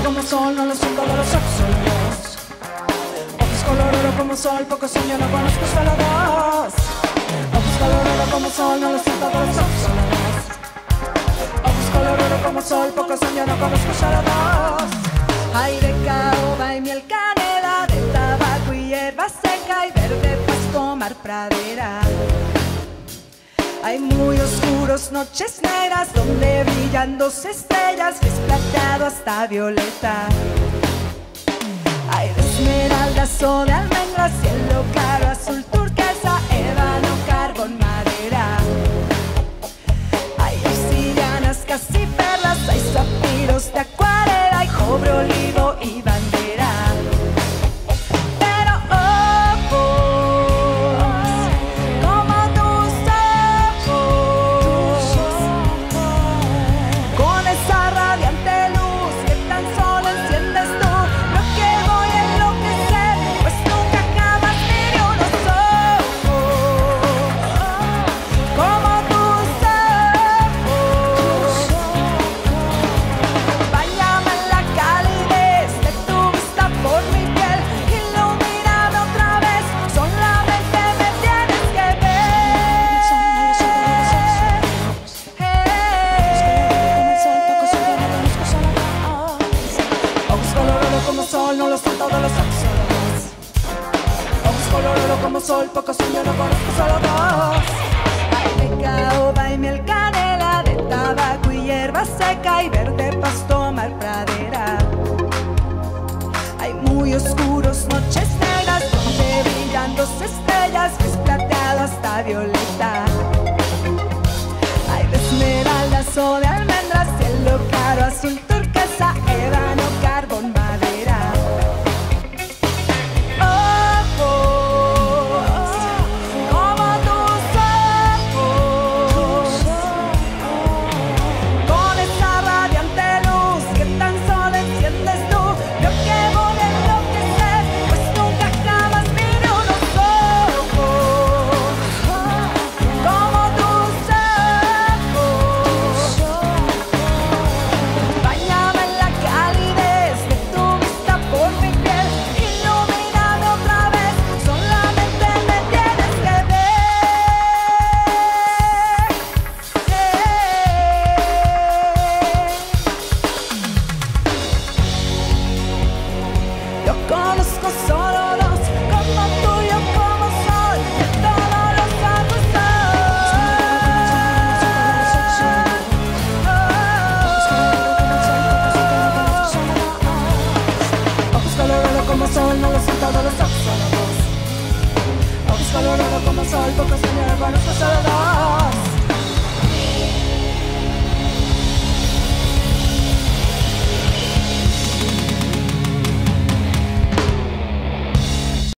como sol, no lo son todos los absolutos. Ojos color oro como sol, poco sueño, no conozco solo dos. Ojos color oro como sol, no lo son todos los absolutos. Ojos color oro como sol, poco sueño, no conozco solo dos. Hay de caoba y miel, canela, de tabaco y hierba seca y verde pasto, mar, pradera. Hay muy oscuros noches negras donde brillan dos estrellas, gris plateado hasta violeta. Hay de esmeraldas o de almendras, cielo claro, azul turquesa, ébano, carbón, madera. Hay obsidianas, casi perlas, hay zafiros de acuarela, hay cobre, olivo y bandera. Pero ojos como tus ojos, con esa radiante luz que tan solo enciendes tú, lo que voy a enloquecer, pues nunca jamás miré unos ojos como tus ojos. Báñame en la calidez de tu vista por mi piel, ilumíname otra vez, solamente me tienes que ver. Ojos color oro como sol, no lo son todos los absolutos. Ojos color oro como sol, poco sueño, no conozco solo dos. Hay de caoba y miel, canela, de tabaco y hierba seca y verde pasto, mar, pradera. Hay muy oscuros noches negras donde brillan dos estrellas, gris plateado hasta violeta. Hay de esmeraldas o de almendras, cielo claro, azul turquesa, ébano, carbón, madera. Ojos como tus ojos, con esa radiante luz que tan solo enciendes tú, lo que voy a enloquecer, pues nunca jamás miré unos ojos como tus ojos. Báñame en la calidez de tu vista por mi piel, ilumíname otra vez, solamente me tienes que ver. Yo conozco solo dos, como tú, yo como sol, de todos los ojos ojos color oro como sol, no lo son todos los absolutos. Ojos color oro como sol, poco sueño, no conozco solo dos.